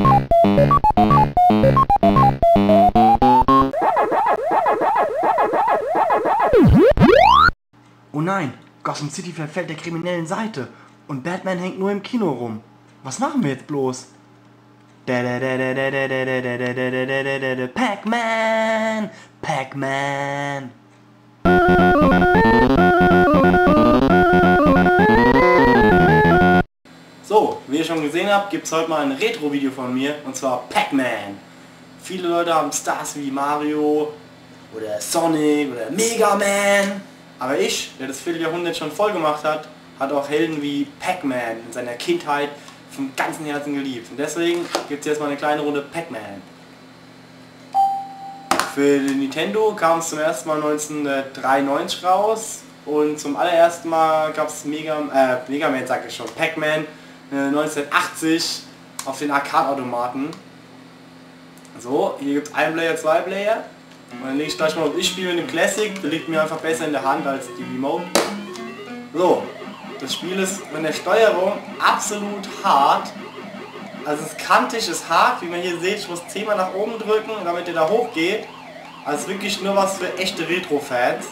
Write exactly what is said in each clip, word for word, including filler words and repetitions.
Oh nein, Gotham City verfällt der kriminellen Seite und Batman hängt nur im Kino rum. Was machen wir jetzt bloß? Pac-Man! Pac-Man! So, wie ihr schon gesehen habt, gibt es heute mal ein Retro-Video von mir, und zwar Pac-Man. Viele Leute haben Stars wie Mario oder Sonic oder Mega Man. Aber ich, der das Vierteljahrhundert schon voll gemacht hat, hat auch Helden wie Pac-Man in seiner Kindheit vom ganzen Herzen geliebt. Und deswegen gibt es jetzt mal eine kleine Runde Pac-Man. Für den Nintendo kam es zum ersten Mal neunzehnhundertdreiundneunzig raus und zum allerersten Mal gab es Mega, äh, Mega Man, sag ich schon, Pac-Man äh, neunzehnhundertachtzig auf den Arcade-Automaten. So, hier gibt es ein Player, zwei Player. Und dann lege ich gleich mal auf, ich spiele mit dem Classic, der liegt mir einfach besser in der Hand als die Remote. So, das Spiel ist von der Steuerung absolut hart. Also es ist kantig, es ist hart, wie man hier sieht, ich muss zehnmal nach oben drücken, damit der da hochgeht. Also es ist wirklich nur was für echte Retro-Fans.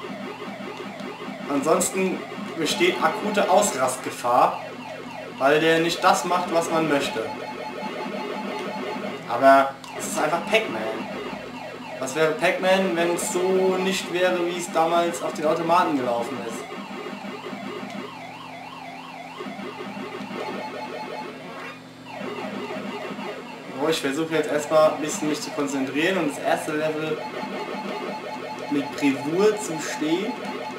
Ansonsten besteht akute Ausrastgefahr, weil der nicht das macht, was man möchte. Aber es ist einfach Pac-Man. Was wäre Pac-Man, wenn es so nicht wäre, wie es damals auf den Automaten gelaufen ist? So, ich versuche jetzt erstmal ein bisschen mich zu konzentrieren und das erste Level mit Bravour zu stehen.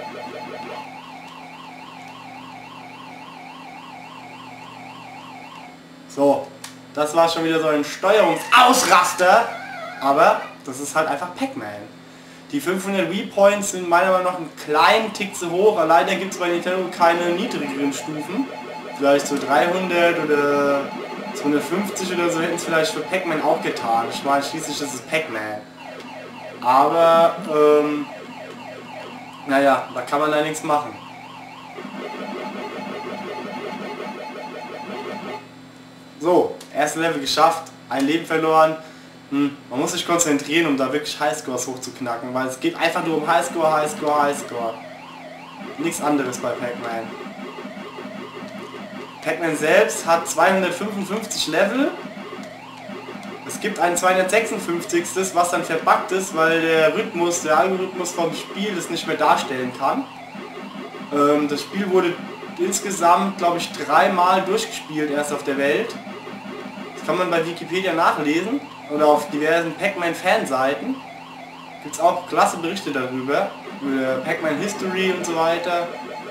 So, das war schon wieder so ein Steuerungsausraster, aber das ist halt einfach Pac-Man. Die fünfhundert Wii-Points sind meiner Meinung nach einen kleinen Tick zu hoch, aber leider gibt es bei Nintendo keine niedrigeren Stufen. Vielleicht so dreihundert oder zweihundertfünfzig oder so hätten es vielleicht für Pac-Man auch getan. Ich meine, schließlich ist es Pac-Man. Aber, ähm, naja, da kann man da nichts machen. So, erste Level geschafft, ein Leben verloren. Hm, man muss sich konzentrieren, um da wirklich Highscores hochzuknacken, weil es geht einfach nur um Highscore, Highscore, Highscore. Nichts anderes bei Pac-Man. Pac-Man selbst hat zweihundertfünfundfünfzig Level. Es gibt ein zweihundertsechsundfünfzig. was dann verbuggt ist, weil der Rhythmus, der Algorithmus vom Spiel das nicht mehr darstellen kann. Ähm, das Spiel wurde insgesamt, glaube ich, dreimal durchgespielt erst auf der Welt. Das kann man bei Wikipedia nachlesen oder auf diversen Pac-Man-Fanseiten. Gibt es auch klasse Berichte darüber, über Pac-Man History und so weiter.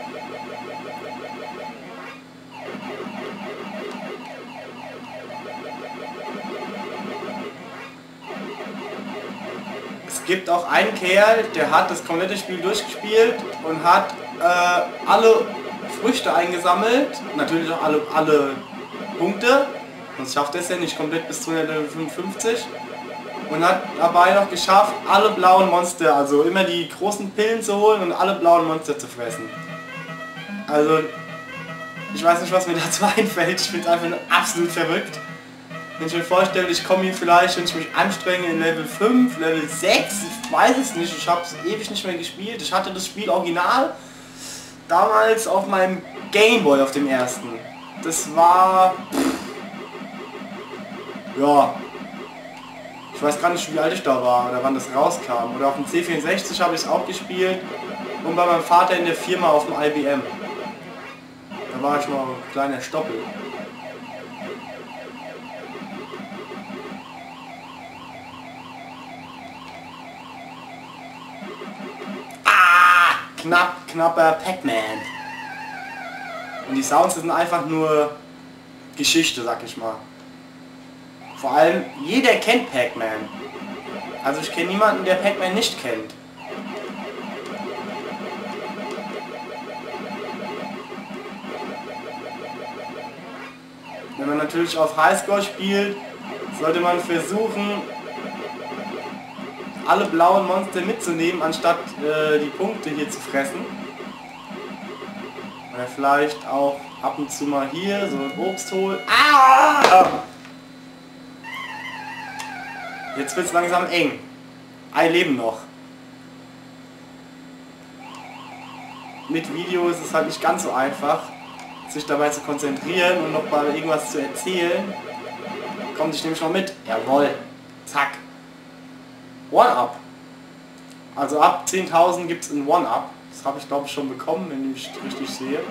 Es gibt auch einen Kerl, der hat das komplette Spiel durchgespielt und hat äh, alle Früchte eingesammelt, natürlich auch alle, alle Punkte, sonst schafft er es ja nicht komplett bis zu hundertfünfundfünfzig, und hat dabei noch geschafft, alle blauen Monster, also immer die großen Pillen zu holen und alle blauen Monster zu fressen. Also, ich weiß nicht, was mir dazu einfällt, ich finde es einfach nur absolut verrückt. Wenn ich mir vorstelle, ich komme hier vielleicht, wenn ich mich anstrenge, in Level fünf, Level sechs, ich weiß es nicht, ich habe es ewig nicht mehr gespielt. Ich hatte das Spiel original damals auf meinem Gameboy, auf dem ersten. Das war... Ja... Ich weiß gar nicht, wie alt ich da war oder wann das rauskam. Oder auf dem C vierundsechzig habe ich es auch gespielt und bei meinem Vater in der Firma auf dem I B M. Da war ich noch ein kleiner Stoppel. Knapp, knapper Pac-Man. Und die Sounds sind einfach nur Geschichte, sag ich mal. Vor allem, jeder kennt Pac-Man. Also ich kenne niemanden, der Pac-Man nicht kennt. Wenn man natürlich auf Highscore spielt, sollte man versuchen, alle blauen Monster mitzunehmen, anstatt äh, die Punkte hier zu fressen. Oder vielleicht auch ab und zu mal hier so ein Obst holen. Ah! Jetzt wird es langsam eng. Ein Leben noch. Mit Video ist es halt nicht ganz so einfach, sich dabei zu konzentrieren und noch mal irgendwas zu erzählen. Kommt, ich nehme schon mal mit. Jawohl. Zack. One-Up. Also ab zehntausend gibt es ein One-Up. Das habe ich glaube ich schon bekommen, wenn ich richtig sehe.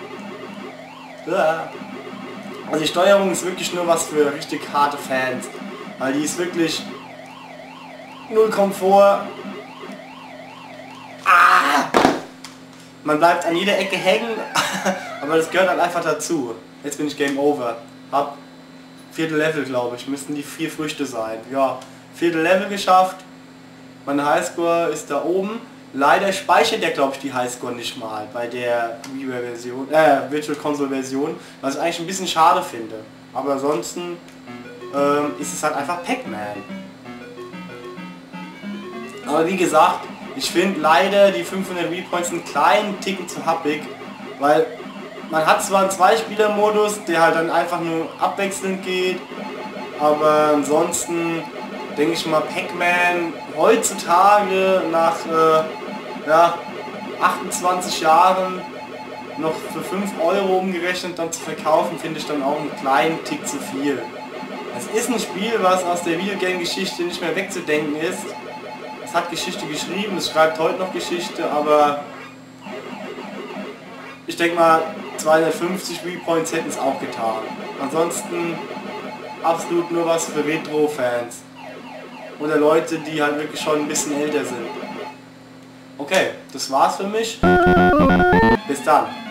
Also die Steuerung ist wirklich nur was für richtig harte Fans. Weil die ist wirklich null Komfort. Ah! Man bleibt an jeder Ecke hängen, aber das gehört halt einfach dazu. Jetzt bin ich Game Over. Hab vierte Level, glaube ich. Müssten die vier Früchte sein. Ja, vierte Level geschafft. Mein Highscore ist da oben. Leider speichert der, glaube ich, die Highscore nicht mal bei der Wii-Version, äh, Virtual Console Version, was ich eigentlich ein bisschen schade finde. Aber ansonsten ähm, ist es halt einfach Pac-Man. Aber wie gesagt, ich finde leider die fünfhundert Wii Points einen kleinen Ticken zu happig, weil man hat zwar einen Zwei-Spieler-Modus, der halt dann einfach nur abwechselnd geht, aber ansonsten denke ich mal, Pac-Man heutzutage nach äh, ja, achtundzwanzig Jahren noch für fünf Euro umgerechnet dann zu verkaufen, finde ich dann auch einen kleinen Tick zu viel. Es ist ein Spiel, was aus der Videogame-Geschichte nicht mehr wegzudenken ist. Es hat Geschichte geschrieben, es schreibt heute noch Geschichte, aber ich denke mal, zweihundertfünfzig Wii Points hätten es auch getan. Ansonsten absolut nur was für Retro-Fans. Oder Leute, die halt wirklich schon ein bisschen älter sind. Okay, das war's für mich. Bis dann.